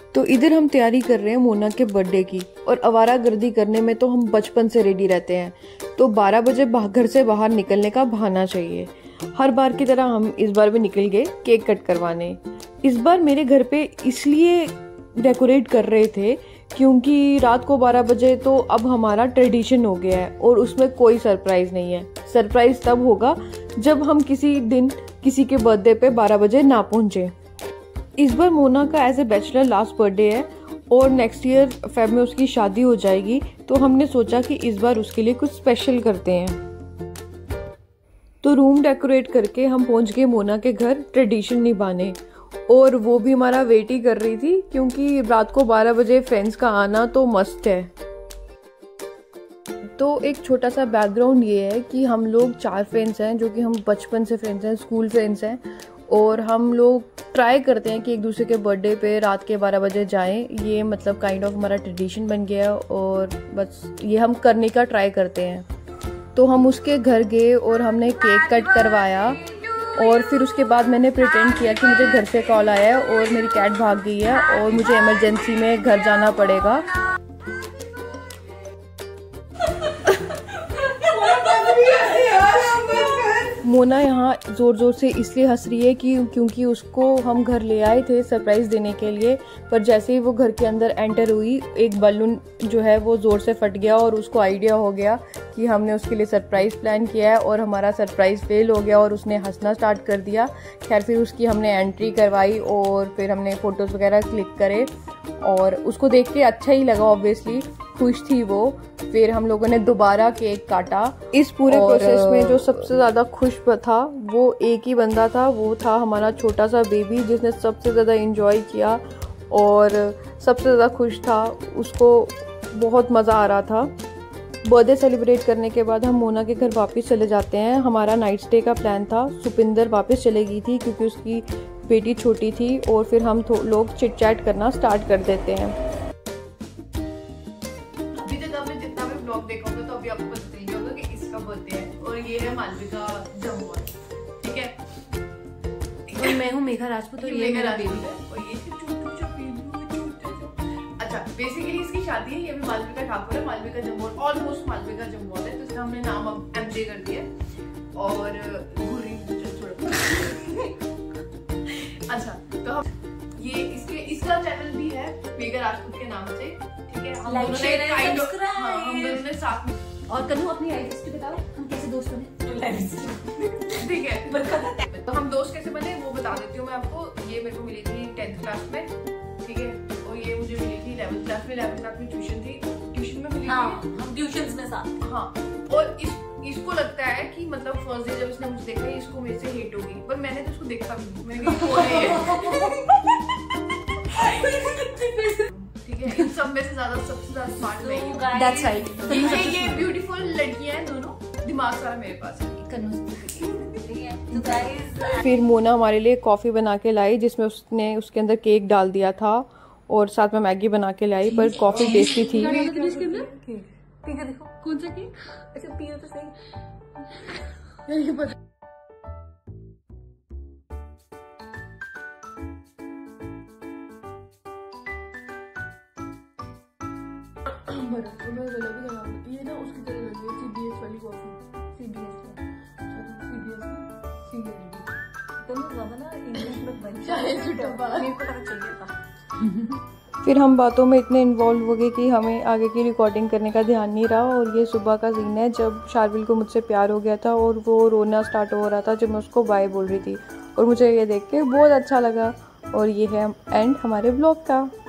तो इधर हम तैयारी कर रहे हैं मोना के बर्थडे की, और आवारागर्दी करने में तो हम बचपन से रेडी रहते हैं। तो 12 बजे घर से बाहर निकलने का बहाना चाहिए। हर बार की तरह हम इस बार भी निकल गए केक कट करवाने। इस बार मेरे घर पे इसलिए डेकोरेट कर रहे थे क्योंकि रात को 12 बजे तो अब हमारा ट्रेडिशन हो गया है और उसमें कोई सरप्राइज नहीं है। सरप्राइज तब होगा जब हम किसी दिन किसी के बर्थडे पे 12 बजे ना पहुंचे। इस बार मोना का as a bachelor last birthday है और नेक्स्ट ईयर फेब में उसकी शादी हो जाएगी, तो हमने सोचा कि इस बार उसके लिए कुछ स्पेशल करते हैं। तो रूम डेकोरेट करके हम पहुंच गए मोना के घर ट्रेडिशन निभाने, और वो भी हमारा वेट ही कर रही थी क्योंकि रात को 12 बजे फ्रेंड्स का आना तो मस्त है। तो एक छोटा सा बैकग्राउंड ये है कि हम लोग 4 फ्रेंड्स हैं जो कि हम बचपन से फ्रेंड्स हैं, स्कूल फ्रेंड्स हैं, और हम लोग ट्राई करते हैं कि एक दूसरे के बर्थडे पे रात के 12 बजे जाएं। ये मतलब काइंड ऑफ हमारा ट्रेडिशन बन गया है और बस ये हम करने का ट्राई करते हैं। तो हम उसके घर गए और हमने केक कट करवाया, और फिर उसके बाद मैंने प्रिटेंड किया कि मुझे घर से कॉल आया है और मेरी कैट भाग गई है और मुझे इमरजेंसी में घर जाना पड़ेगा। मोना यहाँ जोर जोर से इसलिए हंस रही है कि क्योंकि उसको हम घर ले आए थे सरप्राइज देने के लिए, पर जैसे ही वो घर के अंदर एंटर हुई एक बलून जो है वो जोर से फट गया और उसको आइडिया हो गया कि हमने उसके लिए सरप्राइज प्लान किया है और हमारा सरप्राइज फेल हो गया और उसने हंसना स्टार्ट कर दिया। खैर फिर उसकी हमने एंट्री करवाई और फिर हमने फोटोज वगैरह क्लिक करे और उसको देख के अच्छा ही लगा, ऑब्वियसली खुश थी वो। फिर हम लोगों ने दोबारा केक काटा। इस पूरे प्रोसेस में जो सबसे ज्यादा खुश था वो एक ही बंदा था, वो था हमारा छोटा सा बेबी जिसने सबसे ज्यादा एंजॉय किया और सबसे ज्यादा खुश था। उसको बहुत मजा आ रहा था। बर्थडे सेलिब्रेट करने के बाद हम मोना के घर वापस चले जाते हैं। हमारा नाइट स्टे का प्लान था। सुपिंदर वापस चले गई थी क्योंकि उसकी बेटी छोटी थी, और फिर हम लोग चिट चैट करना स्टार्ट कर देते हैं। अभी तक आपने जितना भी ब्लॉग देखा होगा तो अभी आपको पता चल गया होगा कि इसका बर्थडे है और ये है मालविका जम्वाल, ठीक है। और मैं हूँ मेघा राजपूत और ये मेरा बेबी है और ये अच्छा बेसिकली इसकी शादी है। ये भी मालविका ठाकुर है, मालविका जम्वाल, ऑलमोस्ट मालविका जम्वाल है, तो इसका हमने नाम अब एमजे कर दिया। और अच्छा तो हम ये इसका चैनल भी है मेघा राजपूत के नाम से, ठीक है। हम दोनों ने साथ में। और कन्नू अपनी लाइफ हिस्ट्री बताओ, हम कैसे दोस्त बने, ठीक है। तो हम दोस्त कैसे बने वो बता देती हूँ मैं आपको। ये मेरे को मिली थी 10th क्लास में, ठीक है, और ये मुझे मिली थी 11th क्लास में। 11th क्लास में ट्यूशन में मिली थी। हम ट्यूशंस में साथ। हाँ, और इसको लगता है कि मतलब फर्स्ट डे जब इसने मुझे देखा इसको मेरे से हेट होगी, पर मैंने तो उसको देखा भी, मैंने ठीक है। इन सब में से सबसे ज्यादा स्मार्ट मैं हूं। That's right। ये ब्यूटीफुल लड़कियां हैं दोनों, दिमाग सारा मेरे पास है। फिर मोना हमारे लिए कॉफी बना के लाई जिसमें उसने उसके अंदर केक डाल दिया था और साथ में मैगी बना के लाई, पर कॉफी टेस्टी थी। ठीक है, देखो कौन सा केक। अच्छा पियो तो सही। ये ना उसकी तरह लग रही है CBS वाली कॉफी। CBS ना इंग्लिश में बन जाए मेरे को चाहिए था। फिर हम बातों में इतने इन्वॉल्व हो गए कि हमें आगे की रिकॉर्डिंग करने का ध्यान नहीं रहा। और ये सुबह का सीन है जब शार्विल को मुझसे प्यार हो गया था और वो रोना स्टार्ट हो रहा था जब मैं उसको बाय बोल रही थी, और मुझे ये देख के बहुत अच्छा लगा। और ये है एंड हमारे ब्लॉग का।